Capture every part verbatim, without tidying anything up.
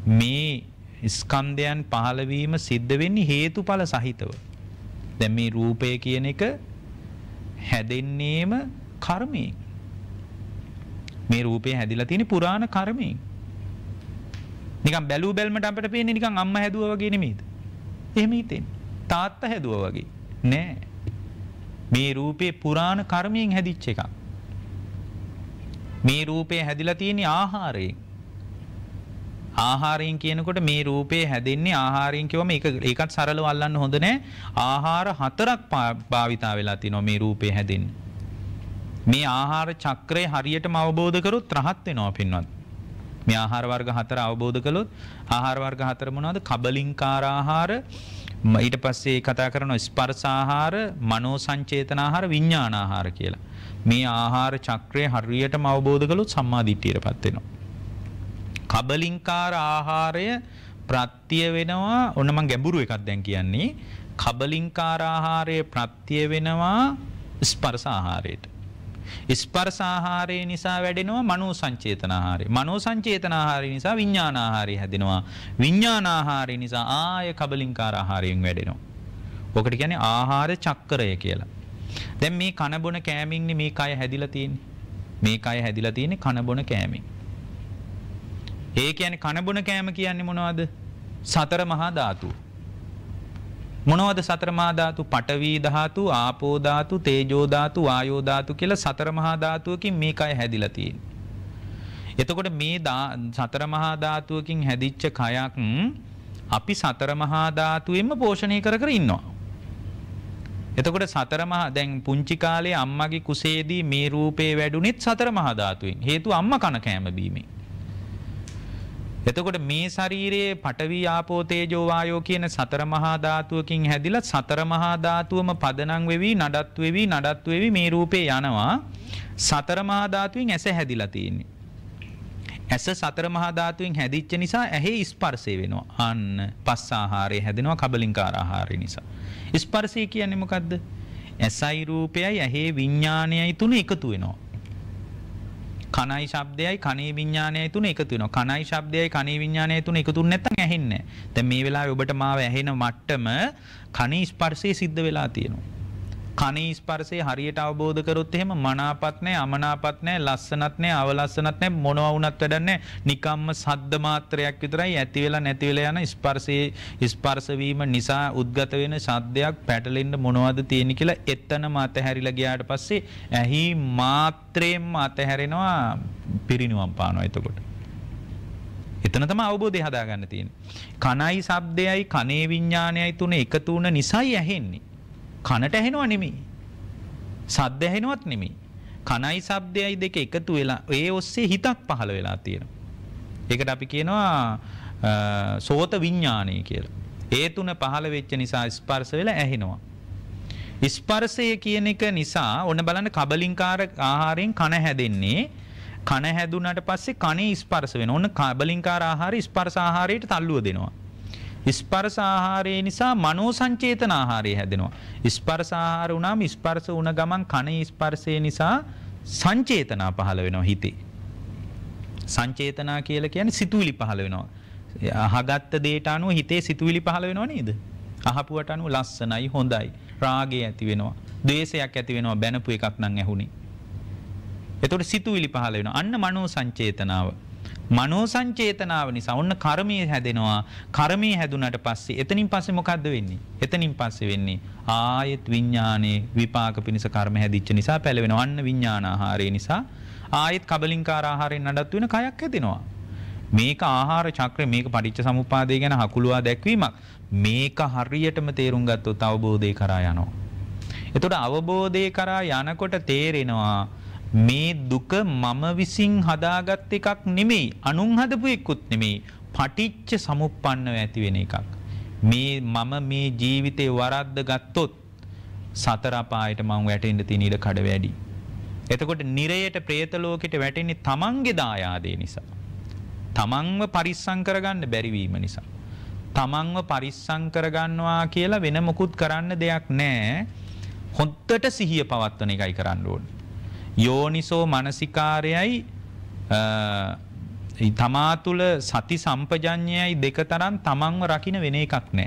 මේ ස්කන්ධයන් පහළ වීම සිද්ධ වෙන්නේ හේතුඵල සහිතව. දැන් මේ රූපය කියන එක හැදෙන්නේම කර්මයෙන්. මේ රූපය හැදිලා තියෙන පුරාණ කර්මයෙන්. නිකන් බැලූ බැල්මට අපිට පේන්නේ නිකන් අම්මා හැදුවා වගේ නෙමෙයිද? එහෙම හිතෙන්නේ. තාත්තා හැදුවා වගේ. නෑ. මේ රූපේ පුරාණ කර්මයෙන් හැදිච්ච එකක්. මේ රූපය හැදිලා තියෙන්නේ ආහාරයෙන්. ආහාරයෙන් කියනකොට මේ රූපේ හැදෙන්නේ ආහාරයෙන් කියවම ඒක ඒකත් සරලව අල්ලන්න හොඳ නෑ. ආහාර හතරක් භාවිතා වෙලා තිනවා මේ රූපේ හැදෙන්න. මේ ආහාර චක්‍රය හරියටම අවබෝධ කරොත් රහත් වෙනවා පින්වත්. මේ ආහාර වර්ග හතර අවබෝධ කළොත් ආහාර වර්ග හතර මොනවද? කබලින්කාර ආහාර, ඊට පස්සේ කතා කරනවා ස්පර්ශ ආහාර, මනෝ සංචේතන ආහාර, විඥාන ආහාර කියලා. මේ ආහාර චක්‍රය හරියටම අවබෝධ කළොත් සම්මා දිට්ඨියටපත් වෙනවා. කබලින්කාර ආහාරය ප්‍රත්‍ය වෙනවා. ඔන්න මම ගැඹුරු එකක් දැන් කියන්නේ. කබලින්කාර ආහාරය ප්‍රත්‍ය වෙනවා ස්පර්ශ ආහාරයට. ස්පර්ශ ආහාරය නිසා වැඩෙනවා මනෝ සංචේතන ආහාරය. මනෝ සංචේතන ආහාරය නිසා විඥාන ආහාරය හැදෙනවා. විඥාන ආහාරය නිසා ආය කබලින්කාර ආහාරයෙන් වැඩෙනවා. ඔකට කියන්නේ ආහාර චක්‍රය කියලා. දැන් මේ කන බොන කෑමින්නේ මේ කය හැදිලා තියෙන්නේ. මේ කය හැදිලා තියෙන්නේ කන බොන කෑමෙන්. ඒ කියන්නේ කන බොන කෑම කියන්නේ මොනවද? සතර මහා ධාතු. මොනවද සතර මහා ධාතු? පඨවි ධාතු, ආපෝ ධාතු, තේජෝ ධාතු, වායෝ ධාතු කියලා සතර මහා ධාතුවකින් මේ කය හැදිලා තියෙන්නේ. එතකොට මේ සතර මහා ධාතුවකින් හැදිච්ච කයක් අපි සතර මහා ධාතුවෙන්ම පෝෂණය කර කර ඉන්නවා. එතකොට සතර මහා දැන් පුංචි කාලේ අම්මගේ කුසේදී මේ රූපේ වැඩුණෙත් සතර මහා ධාතුවෙන්. හේතුව අම්මා කන කෑම බීමෙන්. එතකොට මේ ශරීරයේ පඨවි ආපෝ තේජෝ වායෝ කියන සතර මහා ධාතුවකින් හැදිලා සතර මහා ධාතුවම පදනම් වෙවි නඩත්තු වෙවි නඩත්තු වෙවි මේ රූපේ යනවා. සතර මහා ධාතුවෙන් ඇස හැදිලා තියෙන්නේ. ඇස සතර මහා ධාතුවෙන් හැදිච්ච නිසා ඇහි ස්පර්ශය වෙනවා. අන්න පස් ආහාරය හැදෙනවා කබලින්කාර ආහාරය නිසා. ස්පර්ශය කියන්නේ මොකද්ද? ඇසයි රූපයයි ඇහි විඥානයයි තුන එකතු වෙනවා. කනයි ශබ්දයයි කනේ විඥානයයි තුන එකතු වෙනවා. කනයි ශබ්දයයි කනේ විඥානයයි තුන එකතු වෙන්නේ නැත්නම් ඇහෙන්නේ නැහැ. දැන් මේ වෙලාවේ ඔබට මාව ඇහෙන මට්ටම කනේ ස්පර්ශයේ සිද්ධ වෙලා තියෙනවා. කනේ ස්පර්ශය හරියට අවබෝධ කරොත් එහෙම මනාපත් නැහැ, අමනාපත් නැහැ, ලස්සනත් නැහැ, අවලස්සනත් නැහැ, මොනවා වුණත් වැඩක් නැහැ. නිකම්ම සද්ද මාත්‍රයක් විතරයි ඇති වෙලා නැති වෙලා යන ස්පර්ශයේ ස්පර්ශ වීම නිසා උද්ගත වෙන ශබ්දයක් පැටලෙන්න මොනවද තියෙන්නේ කියලා එතනම අතහැරිලා ගියාට පස්සේ ඇහි මාත්‍රයෙන්ම අතහැරෙනවා, පිරිනිවන් පානවා. එතකොට එතන තමයි අවබෝධය හදාගන්න තියෙන්නේ. කනයි ශබ්දයයි කනේ විඥානයයි තුන එකතු වුණ නිසායි ඇහෙන්නේ. කනට ඇහෙනව නෙමෙයි. සද්ද ඇහෙනවත් නෙමෙයි. කනයි ශබ්දයයි දෙක එකතු වෙලා ඒ ඔස්සේ හිතක් පහළ වෙලා තියෙනවා. ඒකට අපි කියනවා සෝත විඥානය කියලා. ඒ තුන පහළ වෙච්ච නිසා ස්පර්ශ වෙලා ඇහෙනවා. ස්පර්ශය කියන එක නිසා ඔන්න බලන්න කබලින්කාර ආහාරයෙන් කන හැදෙන්නේ. කන හැදුනට පස්සේ කනේ ස්පර්ශ වෙනවා. ඔන්න කබලින්කාර ආහාරය ස්පර්ශ ආහාරයට තල්ලුව දෙනවා. ස්පර්ශ ආහාරය නිසා මනෝ සංචේතන ආහාරය හැදෙනවා. ස්පර්ශ ආහාර වුණාම ස්පර්ශ වුණ ගමන් කනේ ස්පර්ශය නිසා සංචේතනා පහළ වෙනවා හිතේ. සංචේතනා කියලා කියන්නේ සිතුවිලි පහළ වෙනවා. අහගත්ත දේට අනුව හිතේ සිතුවිලි පහළ වෙනව නේද? අහපුවට අනුව ලස්සනයි, හොඳයි, රාගය ඇති වෙනවා, ද්වේෂයක් ඇති වෙනවා බැනපු එකක් නම් ඇහුනේ. එතකොට සිතුවිලි පහළ වෙනවා. අන්න මනෝ සංචේතනාව. මනෝ සංචේතනාව නිසා ඔන්න කර්මයේ හැදෙනවා. කර්මයේ හැදුනට පස්සේ එතනින් පස්සේ මොකද්ද වෙන්නේ? එතනින් පස්සේ වෙන්නේ ආයත් විඥානයේ විපාක පිණිස කර්ම හැදිච්ච නිසා පැලවෙනවා. අන්න විඥාන ආහාරය නිසා ආයත් කබලින්කාර ආහාරයෙන් නඩත්තු වෙන කයක් හැදෙනවා. මේක ආහාර චක්‍රය, මේක පටිච්ච සමුප්පාදය ගැන හකුලුවා දැක්වීමක්. මේක හරියටම තේරුම් ගත්තොත් අවබෝධය කරා යනවා. එතකොට අවබෝධය කරා යනකොට තේරෙනවා මේ දුක මම විසින් හදාගත් එකක් නෙමෙයි, අනුන් හදපු එකකුත් නෙමෙයි, පටිච්ච සමුප්පන්නව ඇති වෙන එකක්. මේ මම මේ ජීවිතේ වරද්ද ගත්තොත් සතර අපායට මම වැටෙන්න තියෙන ඉඩ කඩ වැඩි. එතකොට නිරයට പ്രേත ලෝකෙට වැටෙන්නේ තමන්ගේ දායාදේ නිසා. තමන්ව පරිස්සම් කරගන්න බැරි වීම නිසා. තමන්ව පරිස්සම් කරගන්නවා කියලා වෙන මොකුත් කරන්න දෙයක් නැහැ. හොද්දට සිහිය පවත්වන එකයි කරන්න ඕනේ. යෝනිසෝ මනසිකාරයයි තමා තුළ සති සම්පජඤ්ඤයයි දෙක තරම් තමන්ව රකින්න වෙන එකක් නැහැ.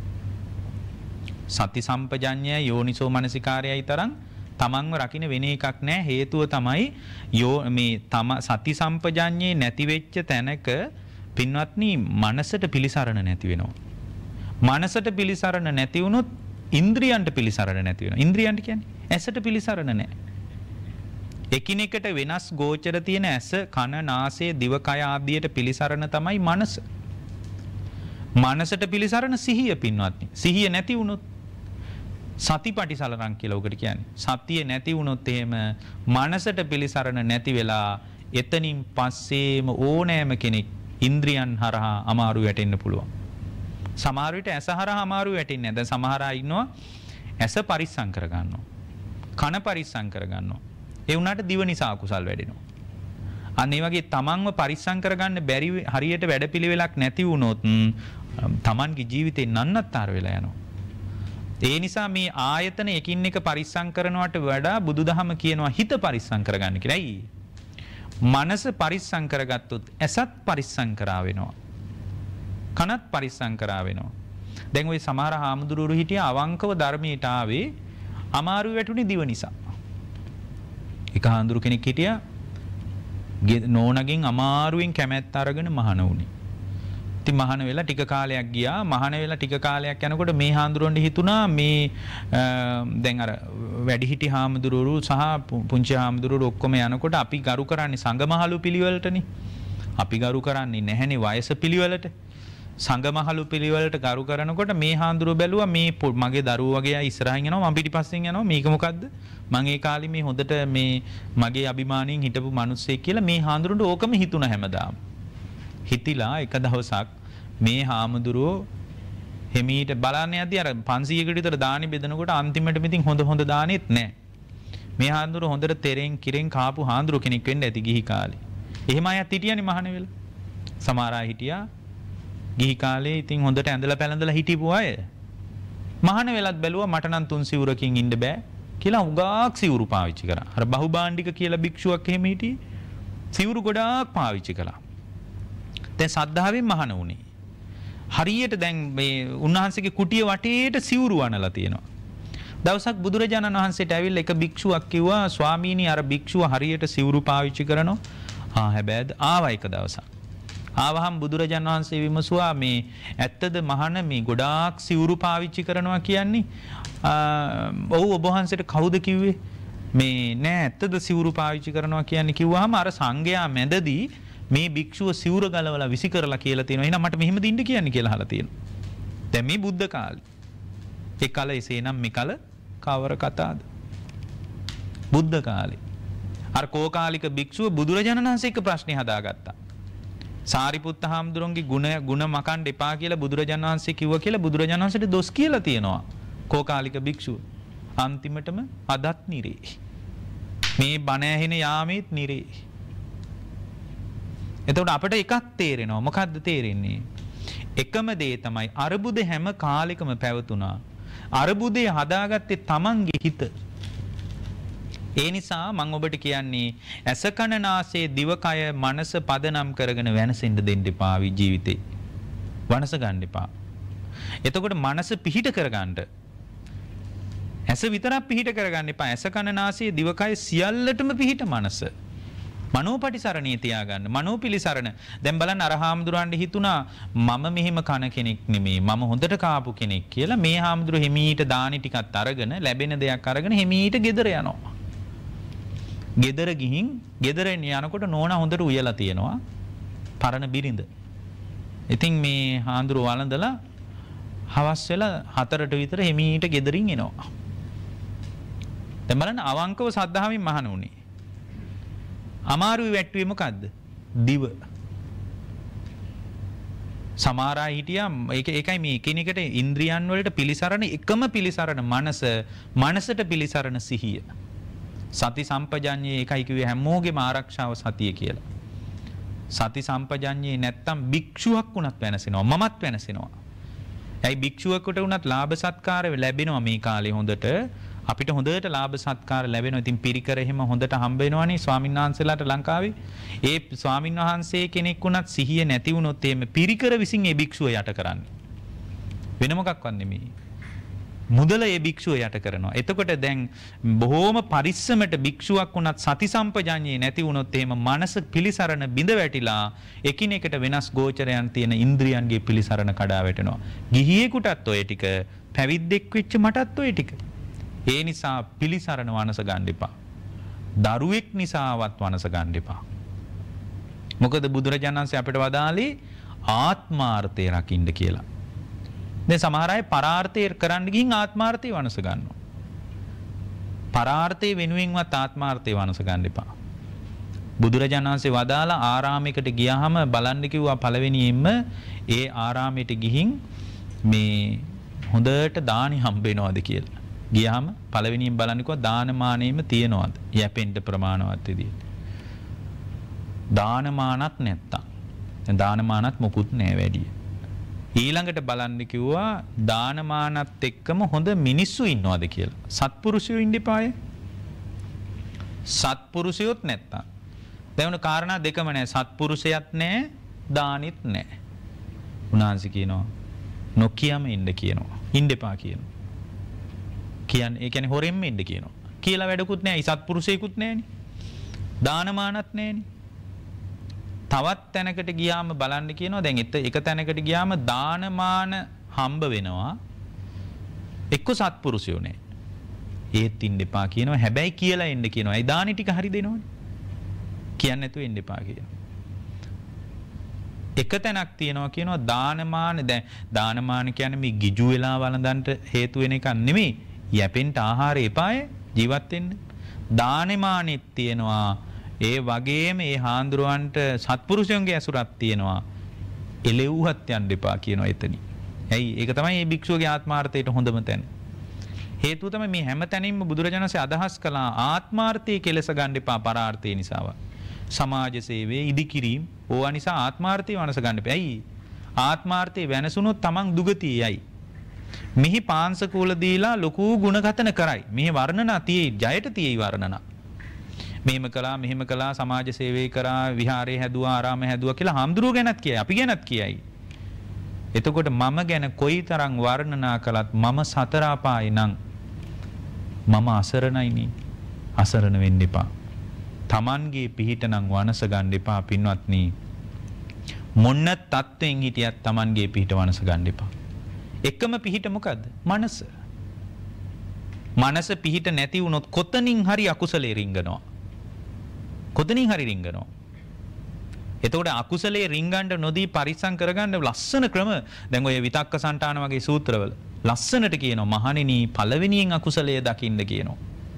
සති සම්පජඤ්ඤය යෝනිසෝ මනසිකාරයයි තරම් තමන්ව රකින්න වෙන එකක් නැහැ. හේතුව තමයි යෝ මේ තම සති සම්පජඤ්ඤේ නැති වෙච්ච තැනක පින්වත්නි මනසට පිලිසරණ නැති වෙනවා. මනසට පිලිසරණ නැති වුණොත් ඉන්ද්‍රියන්ට පිලිසරණ නැති වෙනවා. ඉන්ද්‍රියන්ට කියන්නේ ඇසට පිලිසරණ නැහැ. එකිනෙකට වෙනස් ගෝචර තියෙන ඇස, කන, නාසය, දිව, කය ආදියට පිලිසරණ තමයි මනස. මනසට පිලිසරණ සිහිය පින්වත්නි. සිහිය නැති වුණොත් සතිපටිසලරං කියලා උකට කියන්නේ. සතිය නැති වුණොත් එහෙම මනසට පිලිසරණ නැති වෙලා එතනින් පස්සේම ඕනෑම කෙනෙක් ඉන්ද්‍රියන් හරහා අමාරු වැටෙන්න පුළුවන්. සමහර විට ඇස හරහා අමාරු වැටෙන්නේ නැහැ. දැන් සමහර අය ඉන්නවා ඇස පරිස්සම් කර ගන්නවා. කන පරිස්සම් කර ගන්නවා. ඒ වුණාට දිව නිසා අකුසල් වැඩෙනවා. අන්න ඒ වගේ තමන්ව පරිස්සම් කරගන්න බැරි හරියට වැඩපිළිවෙලක් නැති වුණොත් තමන්ගේ ජීවිතේ නන්නත්තර වෙලා යනවා. ඒ නිසා මේ ආයතන එකින් එක පරිස්සම් කරනවට වඩා බුදුදහම කියනවා හිත පරිස්සම් කරගන්න කියලා. ඇයි? මනස පරිස්සම් කරගත්තොත් ඇසත් පරිස්සම් කරා වෙනවා. කනත් පරිස්සම් කරා වෙනවා. දැන් ওই සමහර හාමුදුරුවෝ හිටියා අවංකව ධර්මයට ආවේ අමාරු වැටුනේ දිව නිසා. එක හාමුදුරු කෙනෙක් හිටියා නෝනගෙන් අමාරුවෙන් කැමැත්ත අරගෙන මහාන වුණේ. ඉතින් මහාන වෙලා ටික කාලයක් ගියා. මහාන වෙලා ටික කාලයක් යනකොට මේ හාමුදුරන්ට හිතුණා මේ දැන් අර වැඩිහිටි හාමුදුරුවෝ සහ පුංචි හාමුදුරුවෝ ඔක්කොම යනකොට අපි ගරු කරන්නේ සංගමහලු පිළිවෙලටනේ. අපි ගරු කරන්නේ නැහැනේ වයස පිළිවෙලට. සංගමහලු පිළිවෙලට ගරු කරනකොට මේ හාමුදුරුවෝ බැලුවා මේ මගේ දරුවෝ වගේ අය ඉස්සරහින් යනවා මම පිටිපස්සෙන් යනවා මේක මොකද්ද? මම ඒ කාලේ මේ හොඳට මේ මගේ අභිමාණයෙන් හිටපු මිනිස්සෙක් කියලා මේ හාමුදුරුවන්ට ඕකම හිතුණා හැමදාම. හිතිලා එක දවසක් මේ හාමුදුරුවෝ හිමීට බලන්න යද්දී අර පන්සීයකට විතර දානි බෙදනකොට අන්තිමට මිතින් හොඳ හොඳ දානෙත් නැහැ. මේ හාමුදුරුවෝ හොඳට තෙරෙන් කිරෙන් කාපු හාමුදුරුවෝ කෙනෙක් වෙන්න ඇති ගිහි කාලේ. එහෙම අයත් හිටියනේ මහාන වෙලා. සමහර අය හිටියා ගිහි කාලේ ඉතින් හොඳට ඇඳලා පැළඳලා හිටපු අය. මහාන වෙලත් බැලුවා මට නම් තුන් සිවුරකින් ඉන්න බෑ කියලා උගාක් සිවුරු පාවිච්චි කරා. අර බහුබාණ්ඩික කියලා භික්ෂුවක් එහෙම හිටියේ. සිවුරු ගොඩාක් පාවිච්චි කළා. දැන් සද්ධාවෙන් මහාන වුණේ. හරියට දැන් මේ උන්වහන්සේගේ කුටිය වටේට සිවුරු වනලා තියෙනවා. දවසක් බුදුරජාණන් වහන්සේට ඇවිල්ලා එක භික්ෂුවක් කිව්වා ස්වාමීනි අර භික්ෂුව හරියට සිවුරු පාවිච්චි කරනවා. ආ හැබැයිද ආවා එක දවසක්. ආවහම් බුදුරජාණන් වහන්සේ විමසුවා මේ ඇත්තද මහාන මේ ගොඩාක් සිවුරු පාවිච්චි කරනවා කියන්නේ? ඔව් ඔබ වහන්සේට කවුද කිව්වේ? මේ නෑ ඇත්තද සිවුරු පාවිච්චි කරනවා කියන්නේ කිව්වහම අර සංඝයා මැදදී මේ භික්ෂුව සිවුර ගලවලා විසි කරලා කියලා තියෙනවා. එහෙනම් මට මෙහෙම දින්න කියන්නේ කියලා අහලා තියෙනවා. දැන් මේ බුද්ධ කාලේ. ඒ කල එසේනම් මේ කල කවර කතාද? බුද්ධ කාලේ. අර කෝකාලික භික්ෂුව බුදුරජාණන් වහන්සේ එක්ක ප්‍රශ්නේ හදාගත්තා. සාරිපුත්ත හාමුදුරන්ගේ ගුණ ගුණ මකන්න එපා කියලා බුදුරජාණන් වහන්සේ කිව්වා කියලා බුදුරජාණන් වහන්සේට දොස් කියලා තියෙනවා. කෝකාලික භික්ෂුව. අන්තිමටම අදත් නිරේ. මේ බණ ඇහෙන යාමේත් නිරේ. එතකොට අපිට එකක් තේරෙනවා. මොකද්ද තේරෙන්නේ? එකම දේ තමයි අරුබුද හැම කාලෙකම පැවතුණා. අරුබුදේ හදාගත්තේ තමන්ගේ හිත. ඒ නිසා මම ඔබට කියන්නේ ඇස කන නාසය දිවකය මනස පදනම් කරගෙන වෙනසෙන්න දෙන්න එපා ජීවිතේ. වනස ගන්න එපා. එතකොට මනස පිහිට කරගන්න. ඇස විතරක් පිහිට කරගන්න එපා. ඇස කන නාසය දිවකය සියල්ලටම පිහිට මනස. මනෝපටිසරණේ තියාගන්න. මනෝපිලිසරණ. දැන් බලන්න අර හාමුදුරන්ට හිතුණා මම මෙහෙම කන කෙනෙක් නෙමෙයි. මම හොඳට කාපු කෙනෙක් කියලා මේ හාමුදුරු හිමීට දානි ටිකක් අරගෙන ලැබෙන දෙයක් අරගෙන හිමීට ගෙදර යනවා. ගෙදර ගිහින් ගෙදරින් යනකොට නෝනා හොඳට උයලා තියෙනවා. පරණ බිරිඳ. ඉතින් මේ හාමුදුරු වළඳලා හවස් වෙලා හතරට විතර හිමීට ගෙදරින් එනවා. දැන් බලන්න අවංකව සද්ධාවෙන් මහාන උනේ. අමාරුයි වැට්ටුවේ මොකද්ද? දිව. සමහර අය හිටියා ඒක ඒකයි මේ එකිනෙකට ඉන්ද්‍රියන් වලට පිලිසරණ එකම පිලිසරණ මනස මනසට පිලිසරණ සිහිය. සති සම්පජඤ්ඤේ එකයි කිව්වේ හැමෝගෙම ආරක්ෂාව සතිය කියලා. සති සම්පජඤ්ඤේ නැත්තම් භික්ෂුවක් වුණත් වෙනසෙනවා මමත් වෙනසෙනවා. ඇයි භික්ෂුවකට වුණත් ලාභ සත්කාර ලැබෙනවා මේ කාලේ හොඳට අපිට හොඳට ලාභ සත්කාර ලැබෙනවා. ඉතින් පිරිකර එහෙම හොඳට හම්බ වෙනවනේ ස්වාමීන් වහන්සේලාට ලංකාවේ. ඒ ස්වාමීන් වහන්සේ කෙනෙක් වුණත් සිහිය නැති වුණොත් එහෙම පිරිකර විසින් ඒ භික්ෂුව යට කරන්නේ. වෙන මොකක්වත් නෙමෙයි. මුදල ඒ භික්ෂුව යට කරනවා. එතකොට දැන් බොහෝම පරිස්සමට භික්ෂුවක් වුණත් සති සම්පජාඤ්ඤේ නැති වුණොත් එහෙම මනස පිලිසරණ බිඳ වැටිලා එකිනෙකට වෙනස් ගෝචරයන් තියෙන ඉන්ද්‍රියන්ගේ පිලිසරණ කඩා වැටෙනවා. ගිහියෙකුටත් ඔය ටික, පැවිද්දෙක් වෙච්ච මටත් ඔය ටික. ඒ නිසා පිලිසරණ වනස ගන්න එපා. දරුවෙක් නිසාවත් වනස ගන්න එපා. මොකද බුදුරජාණන් වහන්සේ අපිට වදාළේ ආත්මාර්ථය රකින්න කියලා. දැන් සමහර අය පරාර්ථය කරන්න ගිහින් ආත්මාර්ථය වනස ගන්නවා. පරාර්ථය වෙනුවෙන්වත් ආත්මාර්ථය වනස ගන්න එපා. බුදුරජාණන් වහන්සේ වදාලා ආරාමයකට ගියාම බලන්න කිව්වා පළවෙනියෙන්ම ඒ ආරාමයට ගිහින් මේ හොඳට දානි හම්බ වෙනවද කියලා. ගියාම පළවෙනියෙන් බලන්න කිව්වා දානමානෙම තියනවද? යැපෙන්න ප්‍රමාණවත් විදියට. දානමානත් නැත්තම්. දැන් දානමානත් මොකුත් නැහැ වැඩි. ඊළඟට බලන්න කිව්වා දානමානත් එක්කම හොඳ මිනිස්සු ඉන්නවද කියලා. සත්පුරුෂයෝ ඉන්න එපායේ. සත්පුරුෂයොත් නැත්තම්. දැන් උන කාරණා දෙකම නැහැ. සත්පුරුෂයත් නැහැ, දානෙත් නැහැ. උන්වහන්සේ කියනවා නොකියම ඉන්න කියනවා. ඉන්න එපා කියනවා. කියන්නේ ඒ කියන්නේ හොරෙන්ම ඉන්න කියනවා. කියලා වැඩකුත් නැහැ. සත්පුරුෂයෙකුත් නැහෙනි. දානමානත් නැහෙනි. තවත් තැනකට ගියාම බලන්න කියනවා දැන් එක තැනකට ගියාම දානමාන හම්බ වෙනවා. එක්ක සත්පුරුෂයෝ නැහැ. ඒත් ඉන්න එපා කියනවා. හැබැයි කියලා එන්න කියනවා. ඒ දානි ටික හරි දෙනවනේ. කියන්නේ නැතුව එන්න එපා කියනවා. එක තැනක් තියෙනවා කියනවා දානමාන දැන් දානමාන කියන්නේ මේ ගිජු වෙලා වළඳන්ට හේතු වෙන එකක් නෙමෙයි. යැපෙන්න ආහාර එපායේ ජීවත් වෙන්න. දානමානෙත් තියෙනවා. ඒ වගේම ඒ හාන්දුරුවන්ට සත්පුරුෂයන්ගේ ඇසුරක් තියෙනවා. එලෙව්වත් යන්න එපා කියනවා එතනින්. ඇයි? ඒක තමයි මේ භික්ෂුවගේ ආත්මාර්ථයට හොඳම තැන. හේතුව තමයි මේ හැම තැනින්ම බුදුරජාණන් වහන්සේ අදහස් කළා ආත්මාර්ථයේ කෙලස ගන්න එපා පරාර්ථය නිසාව. සමාජ සේවයේ ඉදිකිරීම ඕවා නිසා ආත්මාර්ථය වනස ගන්න එපා. ඇයි? ආත්මාර්ථය වෙනසුනොත් තමන් දුගතියයි. මිහි පාංශකූල දීලා ලොකු ಗುಣගතන කරයි. මෙහි වර්ණනා තියෙයි, ජයට තියෙයි වර්ණනා. මෙහෙම කළා මෙහෙම කළා සමාජ සේවය කරා විහාරේ හැදුවා ආරාම හැදුවා කියලා හාමුදුරුවෝ ගැනත් කියයි අපි ගැනත් කියයි. එතකොට මම ගැන කොයිතරම් වර්ණනා කළත් මම සතර අපායේ නම් මම අසරණයිනේ. අසරණ වෙන්න එපා. Tamanගේ පිහිට නම් වනස ගන්න එපා පින්වත්නි. මොන්න තත්වෙන් හිටියත් Tamanගේ පිහිට වනස ගන්න එපා. එකම පිහිට මොකද්ද? මනස. මනස පිහිට නැති වුණොත් කොතනින් හරි අකුසලේ රිංගනවා. කොතනින් හරි රිංගනවා. එතකොට අකුසලයේ රිංගන්න නොදී පරිස්සම් කරගන්න ලස්සන ක්‍රම දැන් ඔය විතක්ක සන්තාන වගේ සූත්‍රවල ලස්සනට කියනවා මහණෙනි පළවෙනියෙන් අකුසලයේ දකින්න කියනවා.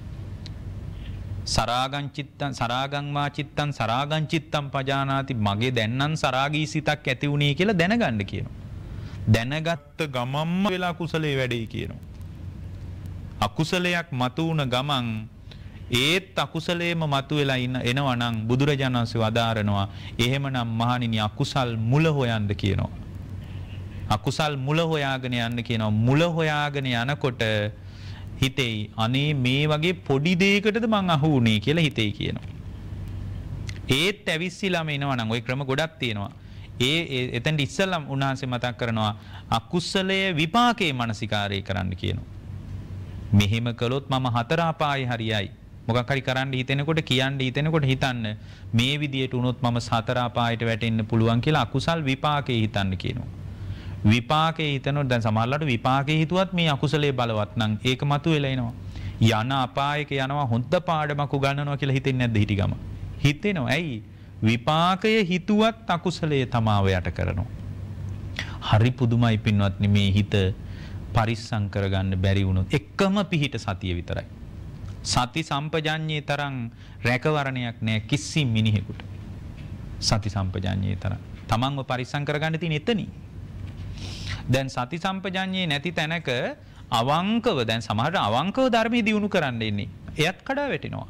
සරාගං චිත්තං සරාගං වා චිත්තං සරාගං චිත්තං පජානාති මගේ දැන්නම් සරාගී සිතක් ඇති වුණේ කියලා දැනගන්න කියනවා. දැනගත්ත ගමම්ම වෙලා කුසලයේ වැඩේ කියනවා. අකුසලයක් මතු වුණ ගමන් ඒත් අකුසලයේම මතුවෙලා ඉන්න එනවා නම් බුදුරජාණන් වහන්සේ වදාරනවා එහෙමනම් මහණෙනි අකුසල් මුල හොයන්න කියනවා. අකුසල් මුල හොයාගෙන යන්න කියනවා. මුල හොයාගෙන යනකොට හිතෙයි අනේ මේ වගේ පොඩි දෙයකටද මං අහු වුනේ කියලා හිතෙයි කියනවා. ඒත් ඇවිස්සීලාම එනවා නම් ওই ක්‍රම ගොඩක් තියෙනවා. ඒ එතෙන්ට ඉස්සෙල්ලාම උන්වහන්සේ මතක් කරනවා අකුසලයේ විපාකේ මානසිකාරය කරන්න කියනවා. මෙහෙම කළොත් මම හතර අපායේ හරියයි. මොකක් හරි කරන්න හිතෙනකොට කියන්න හිතෙනකොට හිතන්න මේ විදියට වුණොත් මම සතර අපායට වැටෙන්න පුළුවන් කියලා අකුසල් විපාකේ හිතන්න කියනවා. විපාකේ හිතනොත් දැන් සමහරවිට විපාකේ හිතුවත් මේ අකුසලයේ බලවත් නම් ඒක මතුවෙලා එනවා. යන අපායක යනවා හොඳ පාඩමක් උගන්වනවා කියලා හිතෙන්නේ නැද්ද හිටිගම? හිතෙනවා. ඇයි? විපාකය හිතුවත් අකුසලයේ තමාව යට කරනවා. හරි පුදුමයි පින්වත්නි මේ හිත පරිස්සම් කරගන්න බැරි වුණොත් එකම පිහිට සතිය විතරයි. සති සම්පජාඤ්ඤේ තරම් රැකවරණයක් නැහැ කිසි මිනිහෙකුට. සති සම්පජාඤ්ඤේ තරම් තමන්ව පරිස්සම් කරගන්න තියෙන එතනයි. දැන් සති සම්පජාඤ්ඤේ නැති තැනක අවංකව දැන් සමහරට අවංකව ධර්මයේ දියුණු කරන්න ඉන්නේ. එයත් කඩා වැටෙනවා.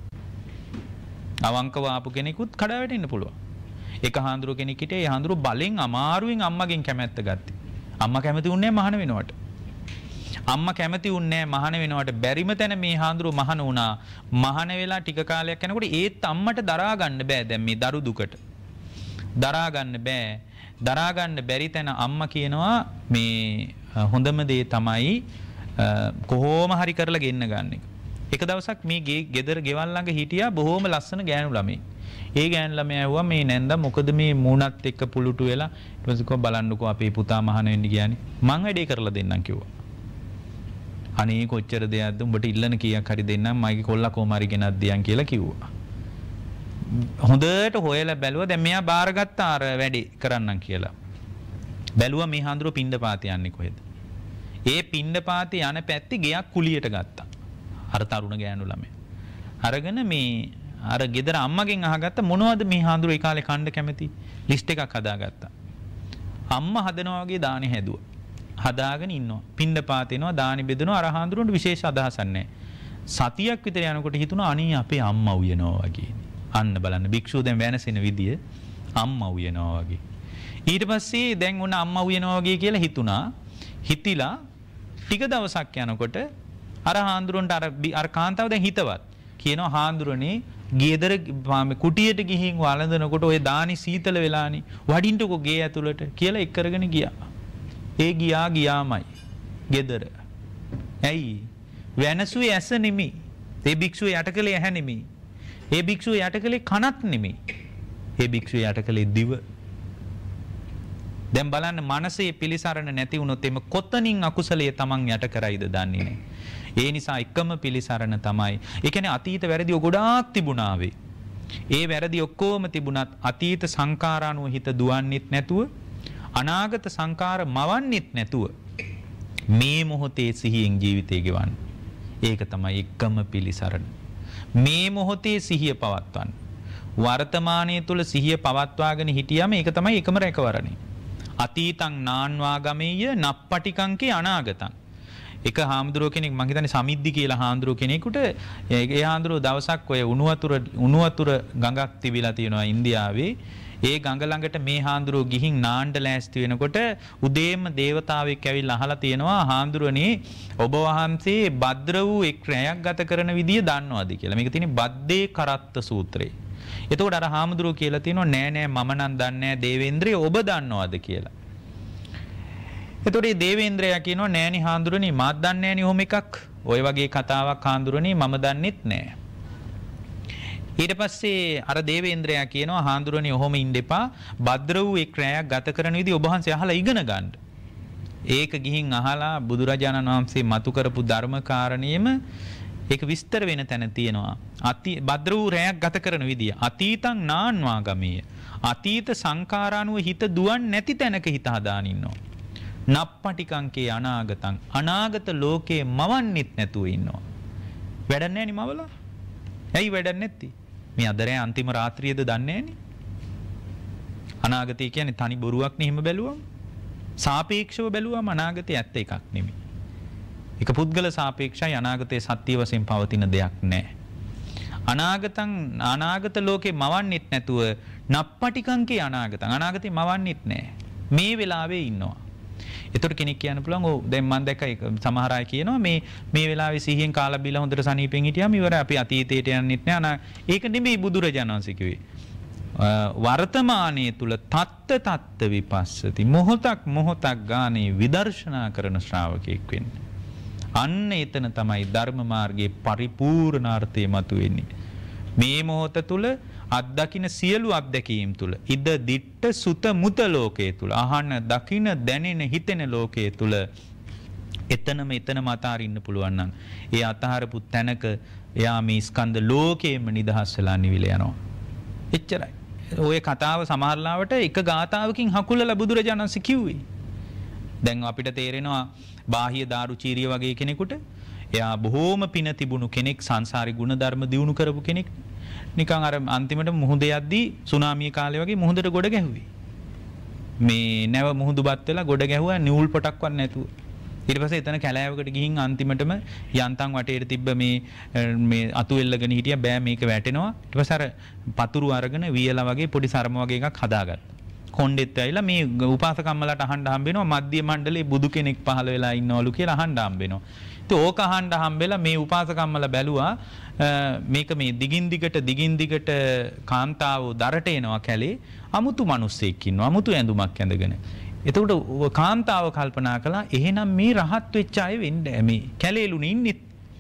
අවංකව ආපු කෙනෙකුත් කඩා වැටෙන්න පුළුවන්. එක හාඳුරු කෙනෙක් හිටියේ ඒ හාඳුරු බලෙන් අමාරුවෙන් අම්මගෙන් කැමැත්ත ගත්තේ. අම්මා කැමති වුණේ මහාන වෙනවට. අම්මා කැමති උන්නේ මහාන වෙනවට බැරිම තැන මේ හාමුදුරුව මහාන වුණා. මහාන වෙලා ටික කාලයක් යනකොට ඒත් අම්මට දරා ගන්න බෑ දැන් මේ දරු දුකට. දරා ගන්න බෑ. දරා ගන්න බැරි තැන අම්මා කියනවා මේ හොඳම දේ තමයි කොහොම හරි කරලා ගෙන්න ගන්න එක. එක දවසක් මේ ගේ ගෙදර ගෙවල් ළඟ හිටියා බොහොම ලස්සන ගෑනු ළමයි. ඒ ගෑනු ළමයා ඇහුවා මේ නැන්දා මොකද මේ මූණත් එක්ක පුලුටු වෙලා ඊට පස්සේ කොහොම බලන්නකෝ අපේ පුතා මහාන වෙන්න ගියානේ. මං වැඩේ කරලා දෙන්නම් කිව්වා. අනේ කොච්චර දෙයක්ද උඹට ඉල්ලන කීයක් හරි දෙන්නම් මගේ කොල්ලා කොහොම හරි ගෙනත් දියන් කියලා කිව්වා. හොඳට හොයලා බැලුවා දැන් මෙයා බාරගත්ත අර වැඩේ කරන්නම් කියලා. බැලුවා මේ හාමුදුරුවෝ පින්ඩපාතේ යන්නේ කොහෙද? ඒ පින්ඩපාතේ යන පැත්තේ ගෙයක් කුලියට ගත්තා. අර තරුණ ගෑනු ළමයා. අරගෙන මේ අර ගෙදර අම්මගෙන් අහගත්ත මොනවද මේ හාමුදුරුවෝ ඒ කාලේ කන්න කැමති ලිස්ට් එකක් හදාගත්තා. අම්මා හදනවා වගේ දානි හැදුවා. හදාගෙන ඉන්නවා. පින්ඩපාතේ එනවා දානි බෙදනවා අර හාමුදුරුවන්ට විශේෂ අදහසක් නැහැ. සතියක් විතර යනකොට හිතුණා අනේ අපේ අම්මා උයනවා වගේ. අන්න බලන්න භික්ෂුව දැන් වෙනසෙන විදිය අම්මා උයනවා වගේ. ඊට පස්සේ දැන් උන අම්මා උයනවා වගේ කියලා හිතුණා. හිතිලා ටික දවසක් යනකොට අර හාමුදුරන්ට අර අර කාන්තාව දැන් හිතවත් කියනවා හාමුදුරනේ ගෙදර කුටියට ගිහින් වළඳනකොට ඔය දානි සීතල වෙලානේ වඩින්නකෝ ගේ ඇතුළට කියලා එක් කරගෙන ගියා. ඒ ගියා ගියාමයි ගෙදර. ඇයි? වෙනසුවේ ඇස නෙමෙයි. ඒ භික්ෂුව යට කළේ ඇහැ නෙමෙයි. ඒ භික්ෂුව යට කළේ කනත් නෙමෙයි. ඒ භික්ෂුව යට කළේ දිව. දැන් බලන්න මනසේ පිළිසරණ නැති වුණොත් එimhe කොතනින් අකුසලයේ තමන් යට කරයිද දන්නේ නැහැ. ඒ නිසා එකම පිළිසරණ තමයි. ඒ කියන්නේ අතීත වැරදි ගොඩාක් තිබුණා වේ. ඒ වැරදි ඔක්කොම තිබුණත් අතීත සංකාරානුව හිත දුවන්නෙත් නැතුව අනාගත සංකාර මවන්නෙත් නැතුව මේ මොහොතේ සිහියෙන් ජීවිතය ගෙවන්න. ඒක තමයි එකම පිළිසරණ. මේ මොහොතේ සිහිය පවත්වන්න. වර්තමානයේ තුල සිහිය පවත්වාගෙන හිටියම ඒක තමයි එකම රැකවරණය. අතීතං නාන්වා ගමේය නප්පටිකංකේ අනාගතං. එක හාමුදුරුව කෙනෙක් මං හිතන්නේ සමිද්දි කියලා හාමුදුරුව කෙනෙකුට ඒ හාමුදුරුව දවසක් ඔය උණු වතුර උණු වතුර ගඟක් තිබිලා තියෙනවා ඉන්දියාවේ. ඒ ගඟ ළඟට මේ හාමුදුරුව ගිහින් නාන්න ලෑස්ති වෙනකොට උදේම දේවතාවෙක් ඇවිල්ලා අහලා තියෙනවා හාමුදුරනේ ඔබ වහන්සේ භද්‍ර වූ එක් රැයක් ගත කරන විදිය දන්නවද කියලා. මේක තියෙන්නේ බද්දේ කරත්ත සූත්‍රයේ. එතකොට අර හාමුදුරුව කියලා තියෙනවා නෑ නෑ මම නම් දන්නේ නෑ දේවේන්ද්‍රය ඔබ දන්නවද කියලා. එතකොට මේ දේවේන්ද්‍රයා කියනවා නෑනි හාමුදුරනේ මාත් දන්නේ නෑනි ඔහොම එකක්. ඔය වගේ කතාවක් හාමුදුරනේ මම දන්නෙත් නෑ. ඊට පස්සේ අර දේවේන්ද්‍රයා කියනවා හාමුදුරනේ ඔහොම ඉන්න එපා. භද්‍ර වූ එක් රැයක් ගත කරන විදිය ඔබ වහන්සේ අහලා ඉගෙන ගන්න. ඒක ගිහින් අහලා බුදුරජාණන් වහන්සේ මතු කරපු ධර්ම කාරණේම ඒක විස්තර වෙන තැන තියෙනවා. අති භද්‍ර වූ රැයක් ගත කරන විදිය. අතීතං නාන්වා ගමේය. අතීත සංකාරානුව හිත දුවන්නේ නැති තැනක හිත හදාන ඉන්නවා. නප්පටිකංකේ අනාගතං. අනාගත ලෝකේ මවන්නෙත් නැතුව ඉන්නවා. වැඩක් නැහැ නේ මවලා. ඇයි වැඩක් නැති? මේ අදරේ අන්තිම රාත්‍රියේද දන්නේ නැහනේ. අනාගතය කියන්නේ තනි බොරුවක් නෙහිම බැලුවම. සාපේක්ෂව බැලුවම අනාගතය ඇත්ත එකක් නෙමෙයි. එක පුද්ගල සාපේක්ෂයි අනාගතයේ සත්‍ය වශයෙන් පවතින දෙයක් නැහැ. අනාගතං අනාගත ලෝකේ මවන්නෙත් නැතුව නප්පටිකංකේ අනාගතං. අනාගතේ මවන්නෙත් නැහැ. මේ වෙලාවේ ඉන්නවා. එතකොට කෙනෙක් කියන්න පුළුවන් ඔව් දැන් මම දැක්කයි සමහර අය කියනවා මේ මේ වෙලාවේ සිහියෙන් කාලා බීලා හොඳට සනීපෙන් හිටියාම ඉවරයි අපි අතීතයට යන්නෙත් නෑ අනා ඒක නෙමෙයි බුදුරජාණන් වහන්සේ කිව්වේ වර්තමානයේ තුල තත්ත තත්ත විපස්සති මොහොතක් මොහොතක් ගානේ විදර්ශනා කරන ශ්‍රාවකෙක් වෙන්න අන්න එතන තමයි ධර්ම මාර්ගයේ පරිපූර්ණාර්ථය මතුවෙන්නේ මේ මොහොත තුල අත්දකින්න සියලු අත්දැකීම් තුල ඉද දිට්ඨ සුත මුත ලෝකයේ තුල අහන දකින්න දැනෙන හිතෙන ලෝකයේ තුල එතනම එතනම අතාරින්න පුළුවන් නම් ඒ අතහරපු තැනක එයා මේ ස්කන්ධ ලෝකයෙන්ම නිදහස් වෙලා නිවිල යනවා එච්චරයි ඔය කතාව සමහරලාවට එක ගාතාවකින් හකුලලා බුදුරජාණන් වහන්සේ කිව්වේ දැන් අපිට තේරෙනවා බාහ්‍ය දාරුචීරිය වගේ කෙනෙකුට එයා බොහෝම පින තිබුණු කෙනෙක් සංසාරේ ගුණ ධර්ම දියුණු කරපු කෙනෙක් නිකන් අර අන්තිමට මුහුද යද්දී සුනාමිය කාලේ වගේ මුහුදට ගොඩ ගැහුවේ. මේ නැව මුහුදුපත් වෙලා ගොඩ ගැහුවා නිවුල් පොටක්වත් නැතුව. ඊට පස්සේ එතන කැලෑවකට ගිහින් අන්තිමටම යන්තම් වටේට තිබ්බ මේ මේ අතු එල්ලගෙන හිටියා බෑ මේක වැටෙනවා. ඊට පස්සේ අර පතුරු අරගෙන වියලා වගේ පොඩි සරම වගේ එකක් හදාගත්තා. කොණ්ඩෙත් ඇවිල්ලා මේ උපාසකම්මලට අහන්න හම්බ වෙනවා මධ්‍ය මණ්ඩලයේ බුදු කෙනෙක් පහළ වෙලා ඉන්නවලු කියලා අහන්න හම්බ වෙනවා. ඉතින් ඕක අහන්න හම්බෙලා මේ උපාසකම්මල බැලුවා මේක මේ දිගින් දිගට දිගින් දිගට කාන්තාව දරට එනවා කැලේ අමුතු මිනිස්සෙක් ඉන්නවා අමුතු ඇඳුමක් ඇඳගෙන. එතකොට කාන්තාව කල්පනා කළා එහෙනම් මේ රහත් වෙච්ච අය වෙන්නේ මේ කැලේලුනේ ඉන්නේ.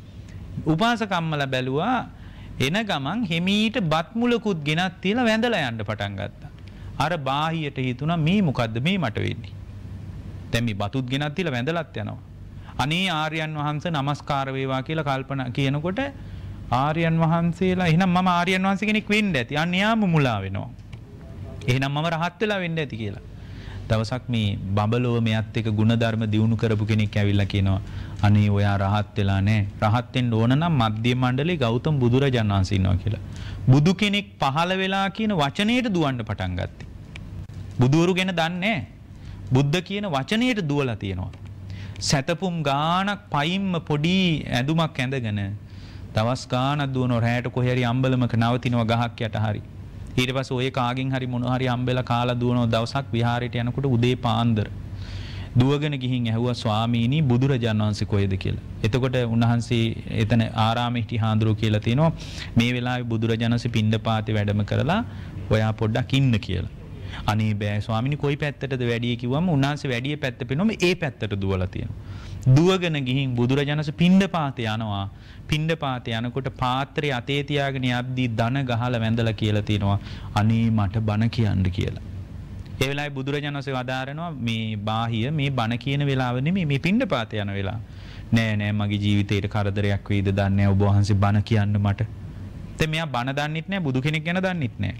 උපාසකම්මල බැලුවා එන ගමන් හිමීට බත් මුලකුත් ගෙනත් තියලා වැඳලා යන්න පටන් ගත්තා. අර බාහියට හිතුණා මේ මොකද්ද මේ මට වෙන්නේ. දැන් මේ බතුත් ගෙනත් තියලා වැඳලත් යනවා. අනේ ආර්යයන් වහන්සේ নমස්කාර වේවා කියලා කල්පනා කියනකොට ආර්යයන් වහන්සේලා එහෙනම් මම ආර්යයන් වහන්සේ කෙනෙක් වෙන්න ඇති. අන්න යාම මුලා වෙනවා. එහෙනම් මම රහත් වෙලා වෙන්න ඇති කියලා. දවසක් මේ බබලෝ මෙයත් එක ಗುಣධර්ම දියුණු කරපු කෙනෙක් ඇවිල්ලා කියනවා අනේ ඔයා රහත් වෙලා නැහැ. රහත් වෙන්න ඕන නම් මධ්‍ය මණ්ඩලේ ගෞතම බුදුරජාණන් වහන්සේ ඉන්නවා කියලා. බුදු කෙනෙක් පහළ වෙලා කියන වචනයට දුවන්න පටන් ගත්තේ. බුදුවරු ගැන දන්නේ නැහැ. බුද්ධ කියන වචනයට දුවලා තියෙනවා. සැතපුම් ගානක් පයින්ම පොඩි ඇඳුමක් ඇඳගෙන දවස් ගානක් දුවන රැයට කොහේ හරි අම්බලමක නවතිනවා ගහක් යට හරි. ඊට පස්සේ ඔය කාගෙන් හරි මොන හරි අම්බෙලා කාලා දුවනවා දවසක් විහාරයට යනකොට උදේ පාන්දර දුවගෙන ගිහින් ඇහුවා ස්වාමීනි බුදුරජාණන් වහන්සේ කොහෙද කියලා. එතකොට උන්වහන්සේ එතන ආරාමේ හිටි හාමුදුරුවෝ කියලා තිනවා මේ වෙලාවේ බුදුරජාණන් වහන්සේ පිණ්ඩපාතේ වැඩම කරලා ඔයා පොඩ්ඩක් ඉන්න කියලා. අනේ බෑ ස්වාමීනි කොයි පැත්තටද වැඩිය කිව්වම උන්වහන්සේ වැඩිය පැත්ත පෙන්නොම ඒ පැත්තට දුවලා තියෙනවා. දුවගෙන ගිහින් බුදුරජාණන් වහන්සේ පිණ්ඩපාතේ යනවා. පිණ්ඩපාතේ යනකොට පාත්‍රය අතේ තියාගෙන යද්දී දන ගහලා වැඳලා කියලා තිනවා අනේ මට බණ කියන්න කියලා. ඒ වෙලාවේ බුදුරජාණන් වහන්සේ වදාරනවා මේ බාහිය මේ බණ කියන වෙලාව නෙමෙයි මේ පිණ්ඩපාතේ යන වෙලාව. නෑ නෑ මගේ ජීවිතේට කරදරයක් වෙයිද දන්නේ නෑ ඔබ වහන්සේ බණ කියන්න මට. දැන් මෙයා බණ දන්නෙත් නෑ බුදු කෙනෙක් ගැන දන්නෙත් නෑ.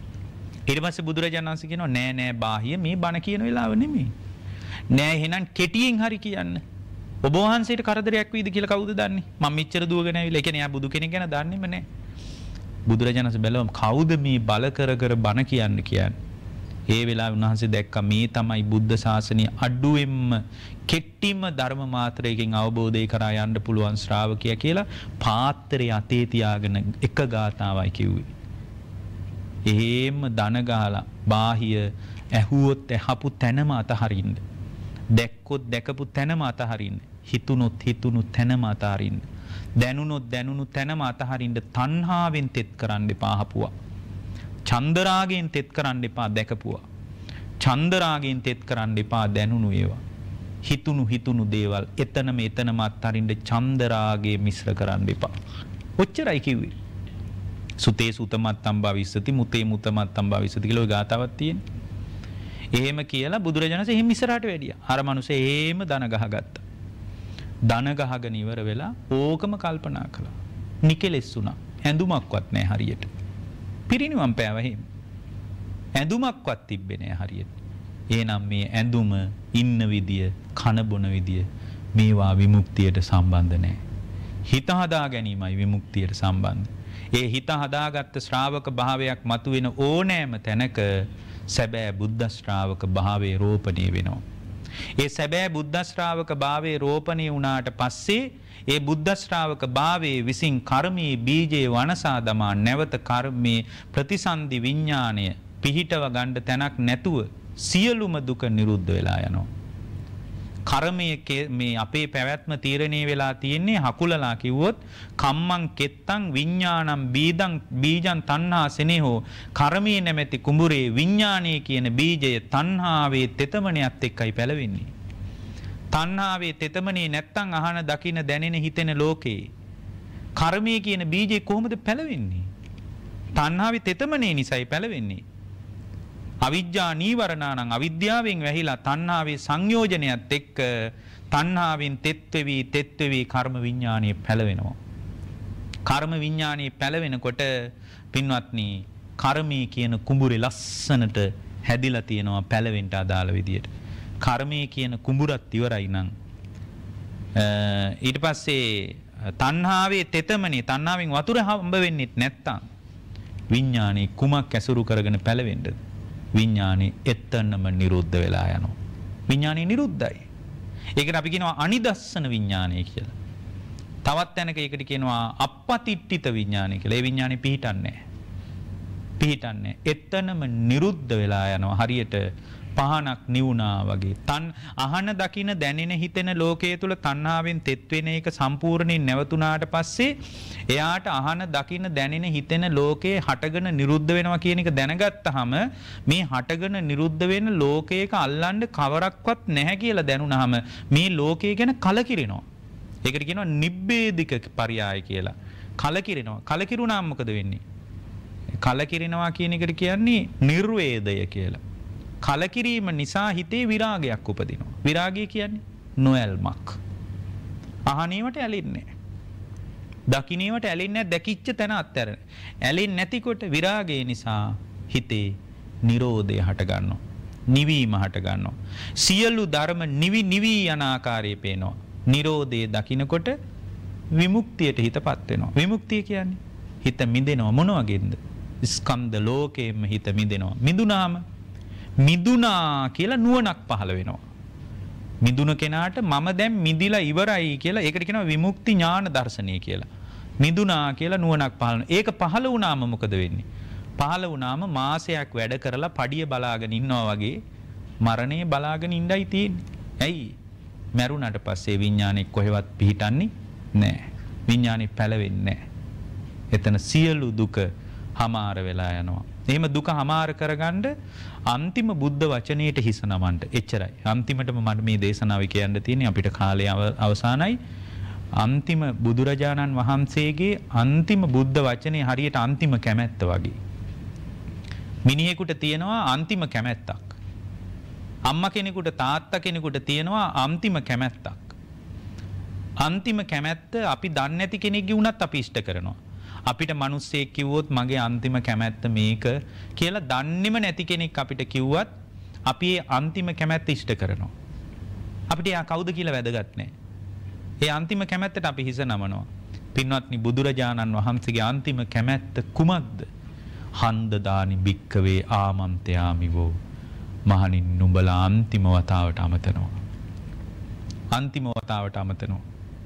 ඊට පස්සේ බුදුරජාණන් වහන්සේ කියනවා නෑ නෑ බාහිය මේ බණ කියන වෙලාව නෙමෙයි. නෑ එහෙනම් කෙටියෙන් හරි කියන්න. ඔබ වහන්සේට කරදරයක් වෙයිද කියලා කවුද දන්නේ? මම මෙච්චර දුවගෙන ඇවිල්ලා ඒ කියන්නේ යා බුදු කෙනෙක් ගැන දන්නේම නෑ. බුදුරජාණන් වහන්සේ බැලුවම කවුද මේ බල කර කර බණ කියන්න කියන්නේ? ඒ වෙලාවේ උන්වහන්සේ දැක්කා මේ තමයි බුද්ධ ශාසනය අඩුවෙන්ම කෙටිම ධර්ම මාත්‍රයකින් අවබෝධය කරා යන්න පුළුවන් ශ්‍රාවකයා කියලා පාත්‍රය අතේ තියාගෙන එක ගාතාවයි කිව්වේ. එහෙම දන ගහලා බාහිය ඇහුවොත් ඇහපු තැනම අතහරින්න. දැක්කොත් දැකපු තැනම අතහරින්න. හිතුනොත් හිතුණු තැනම අතහරින්න. දැනුනොත් දැනුණු තැනම අතහරින්න තණ්හාවෙන් තෙත් කරන්න එපා අහපුවා. චන්දරාගෙන් තෙත් කරන්න එපා දැකපුවා. චන්දරාගෙන් තෙත් කරන්න එපා දැනුණු ඒවා. හිතුණු හිතුණු දේවල් එතනම එතනම අත්හරින්න චන්දරාගේ මිශ්‍ර කරන්න එපා. ඔච්චරයි කිව්වේ. සුතේ සුතමත්තම් භවිස්සති මුතේ මුතමත්තම් භවිස්සති කියලා ඔය ගාතාවක් තියෙන්නේ. එහෙම කියලා බුදුරජාණන් වහන්සේ එහෙම ඉස්සරහට වැඩියා. අර මිනිස්සේ එහෙම දන ගහගත්තා. දන ගහගෙන ඉවර වෙලා ඕකම කල්පනා කළා. නිකලෙස් වුණා. ඇඳුමක්වත් නැහැ හරියට. පිරිනිවන් පෑවා එහෙම. ඇඳුමක්වත් තිබ්බේ නැහැ හරියට. එහෙනම් මේ ඇඳුම ඉන්න විදිය, කන බොන විදිය මේවා විමුක්තියට සම්බන්ධ නැහැ. හිත හදා ගැනීමයි විමුක්තියට සම්බන්ධ. ඒ හිත හදාගත්ත ශ්‍රාවක භාවයක් මතුවෙන ඕනෑම තැනක සැබෑ බුද්ධ ශ්‍රාවක භාවයේ රෝපණය වෙනවා. ඒ සැබෑ බුද්ධ ශ්‍රාවක භාවයේ රෝපණය වුණාට පස්සේ ඒ බුද්ධ ශ්‍රාවක භාවයේ විසින් කර්මයේ බීජේ වනසා දමා නැවත කර්මයේ ප්‍රතිසන්දි විඥාණය පිහිටව ගන්න තැනක් නැතුව සියලුම දුක නිරුද්ධ වෙලා යනවා. කර්මයේ මේ අපේ පැවැත්ම තීරණය වෙලා තියෙන්නේ හකුලලා කිව්වොත් කම්මං කෙත්තං විඥානං බීජං බීජං තණ්හා සෙනෙහෝ කර්මයේ නැමැති කුඹුරේ විඥානයේ කියන බීජය තණ්හාවේ තෙතමනයත් එක්කයි පැලවෙන්නේ. තණ්හාවේ තෙතමනේ නැත්තම් අහන දකින දැනෙන හිතෙන ලෝකේ කර්මයේ කියන බීජේ කොහොමද පැලවෙන්නේ? තණ්හාවේ තෙතමනේ නිසායි පැලවෙන්නේ. අවිජ්ජා නීවරණානං අවිද්‍යාවෙන් වැහිලා තණ්හාවේ සංයෝජනයත් එක්ක තණ්හාවෙන් තෙත් වෙවි තෙත් වෙවි කර්ම විඥානීය පැලවෙනවා. කර්ම විඥානීය පැලවෙනකොට පින්වත්නි කර්මී කියන කුඹුරේ ලස්සනට හැදිලා තියෙනවා පැලවෙන්න අදාළ විදියට. කර්මයේ කියන කුඹුරත් ඉවරයි නම් ඊට පස්සේ තණ්හාවේ තෙතමනේ තණ්හාවෙන් වතුර හම්බ වෙන්නේ නැත්තම් විඥානේ කුමක් ඇසුරු කරගෙන පැලවෙන්නද? විඥානේ එතනම නිරුද්ධ වෙලා යනවා. විඥානේ නිරුද්ධයි. ඒකට අපි කියනවා අනිදස්සන විඥානය කියලා. තවත් තැනක ඒකට කියනවා අපපතිට්ඨිත විඥානය කියලා. ඒ විඥානේ පිහිටන්නේ නැහැ. පිහිටන්නේ. එතනම නිරුද්ධ වෙලා යනවා. හරියට පහනක් නිවුණා වගේ. තන් අහන දකින දැනෙන හිතෙන ලෝකයේ තුල තණ්හාවෙන් තෙත් වෙන එක සම්පූර්ණයෙන් නැවතුණාට පස්සේ එයාට අහන දකින දැනෙන හිතෙන ලෝකයේ හටගෙන නිරුද්ධ වෙනවා කියන එක දැනගත්තාම මේ හටගෙන නිරුද්ධ වෙන ලෝකයක අල්ලන්න කවරක්වත් නැහැ කියලා දැනුණාම මේ ලෝකය ගැන කලකිරෙනවා. ඒකට කියනවා නිබ්බේධික පරියාය කියලා. කලකිරෙනවා. කලකිරුණාම මොකද වෙන්නේ? කලකිරෙනවා කියන එකට කියන්නේ නිර්වේදය කියලා. කලකිරීම නිසා හිතේ විරාගයක් උපදිනවා. විරාගය කියන්නේ නොඇල්මක්. අහනේවට ඇලෙන්නේ නැහැ. දකින්නේවට ඇලෙන්නේ නැහැ. දැකිච්ච තැන අත්හැරෙන. ඇලෙන්නේ නැතිකොට විරාගය නිසා හිතේ නිරෝධය හට ගන්නවා. නිවීම හට ගන්නවා. සියලු ධර්ම නිවි නිවි යන ආකාරය පේනවා. නිරෝධය දකින්නකොට විමුක්තියට හිතපත් වෙනවා. විමුක්තිය කියන්නේ හිත මිදෙනවා. මොන වගේද? ස්කන්ධ ලෝකයෙන්ම හිත මිදෙනවා. මිදුනාම මිදුනා කියලා නුවණක් පහළ වෙනවා. මිදුන කෙනාට මම දැන් මිදිලා ඉවරයි කියලා ඒකට කියනවා විමුක්ති ඥාන දර්ශනය කියලා. මිදුනා කියලා නුවණක් පහළ වෙනවා. ඒක පහළ වුණාම මොකද වෙන්නේ? පහළ වුණාම මාසයක් වැඩ කරලා පඩිය බලාගෙන ඉන්නවා වගේ මරණය බලාගෙන ඉඳයි තියෙන්නේ. ඇයි? මැරුණාට පස්සේ විඥානෙ කොහෙවත් පිහිටන්නේ නැහැ. විඥානෙ පැලවෙන්නේ නැහැ. එතන සියලු දුක හමාර වෙලා යනවා. එහෙම දුක හමාර කරගන්න අන්තිම බුද්ධ වචනයේට හිස නමන්න. එච්චරයි. අන්තිමටම මට මේ දේශනාව කියන්න තියෙන්නේ අපිට කාලය අවසానයි. අන්තිම බුදුරජාණන් වහන්සේගේ අන්තිම බුද්ධ වචනේ හරියට අන්තිම කැමැත්ත වගේ. මිනිහෙකුට තියෙනවා අන්තිම කැමැත්තක්. අම්මා කෙනෙකුට තාත්තා කෙනෙකුට තියෙනවා අන්තිම කැමැත්තක්. අන්තිම කැමැත්ත අපි දන්නේ නැති කෙනෙක්ගේ වුණත් අපි ඉෂ්ට කරනවා. අපිට මිනිස්සෙක් කිව්වොත් මගේ අන්තිම කැමැත්ත මේක කියලා දන්නේම නැති කෙනෙක් අපිට කිව්වත් අපි ඒ අන්තිම කැමැත්ත ඉෂ්ට කරනවා. අපිට එයා කවුද කියලා වැදගත් නැහැ. ඒ අන්තිම කැමැත්තට අපි හිස නමනවා. පින්වත්නි බුදුරජාණන් වහන්සේගේ අන්තිම කැමැත්ත කුමක්ද? හන්ද දානි භික්කවේ ආමන්ත්‍යාමිවෝ. මහණින් නුඹලා අන්තිම වතාවට අමතනවා. අන්තිම වතාවට අමතනවා.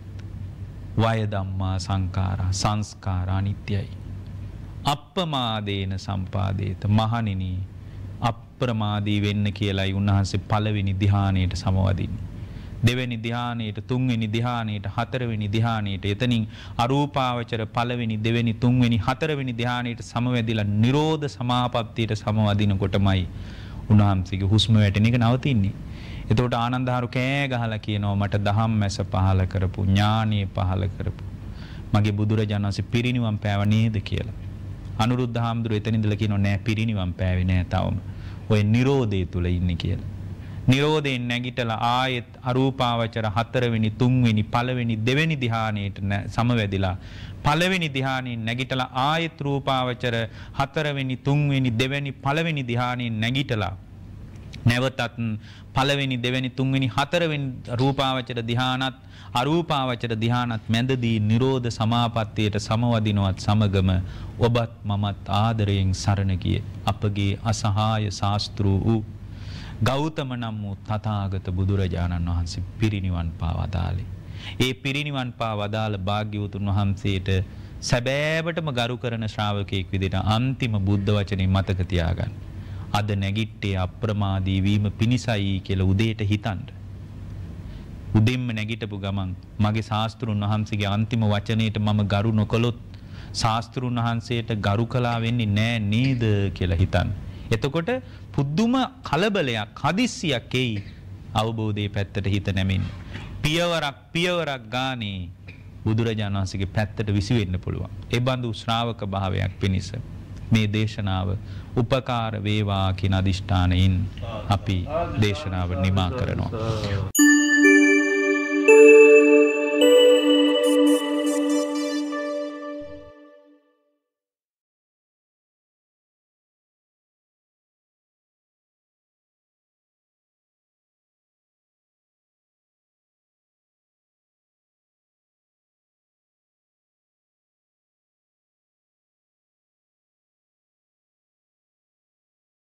වය ධම්මා සංඛාරා සංස්කාරා අනිත්‍යයි. අප්පමාදේන සම්පාදේත. මහණෙනි අප්‍රමාදී වෙන්න කියලායි උන්වහන්සේ පළවෙනි ධ්‍යානයට සමවදින්නේ. දෙවෙනි ධ්‍යානයට, තුන්වෙනි ධ්‍යානයට, හතරවෙනි ධ්‍යානයට, එතනින් අරූපාවචර පළවෙනි, දෙවෙනි, තුන්වෙනි, හතරවෙනි ධ්‍යානයට සමවැදිලා නිරෝධ සමාපත්තියට සමවදිනකොටමයි උන්වහන්සේගේ හුස්ම වැටෙන එක නවතින්නේ. එතකොට ආනන්දහරු කෑ ගහලා කියනවා මට දහම් මැස පහල කරපු ඥානිය පහල කරපු මගේ බුදුරජාණන් වහන්සේ පිරිනිවන් පෑව නේද කියලා. අනුරුද්ධ හාමුදුරුවෝ එතන ඉඳලා කියනවා නෑ පිරිනිවන් පෑවේ නෑ තවම. ඔය නිරෝධය තුල ඉන්නේ කියලා. නිරෝධයෙන් නැගිටලා ආයෙත් අරූපාවචර හතරවෙනි, තුන්වෙනි, පළවෙනි, දෙවෙනි ධ්‍යානයට සමවැදිලා පළවෙනි ධ්‍යානයෙන් නැගිටලා ආයෙත් රූපාවචර හතරවෙනි, තුන්වෙනි, දෙවෙනි, පළවෙනි ධ්‍යානයෙන් නැගිටලා නැවතත් පළවෙනි, දෙවෙනි, තුන්වෙනි, හතරවෙනි රූපාවචර ධ්‍යානත් අරූපාවචර ධ්‍යානත් මැදදී නිරෝධ සමාපත්තියට සමවදිනවත් සමගම ඔබත් මමත් ආදරයෙන් සරණ ගිය අපගේ අසහාය ශාස්ත්‍රූ වූ ගෞතම නම් වූ තථාගත බුදුරජාණන් වහන්සේ පිරිනිවන් පාවදාලේ. ඒ පිරිනිවන් පාවදාල භාග්‍යවතුන් වහන්සේට සැබෑවටම ගරු කරන ශ්‍රාවකයෙක් විදිහට අන්තිම බුද්ධ වචනේ මතක තියාගන්න. අද නැගිට්ටේ අප්‍රමාදී වීම පිණිසයි කියලා උදේට හිතන්න. උදෙන්ම නැගිටපු ගමන් මගේ ශාස්ත්‍රුන් වහන්සේගේ අන්තිම වචනේට මම ගරු නොකළොත් ශාස්ත්‍රුන් වහන්සේට ගරු කළා වෙන්නේ නෑ නේද කියලා හිතන්න. එතකොට පුදුම කලබලයක් හදිස්සියක් එයි අවබෝධයේ පැත්තට හිත නැමෙන්න. පියවරක් පියවරක් ගානේ බුදුරජාණන් වහන්සේගේ පැත්තට විසි වෙන්න පුළුවන්. ඒ බඳු ශ්‍රාවක භාවයක් පිණිස මේ දේශනාව උපකාර වේවා කියන අදිෂ්ඨානයෙන් අපි දේශනාව නිමා කරනවා.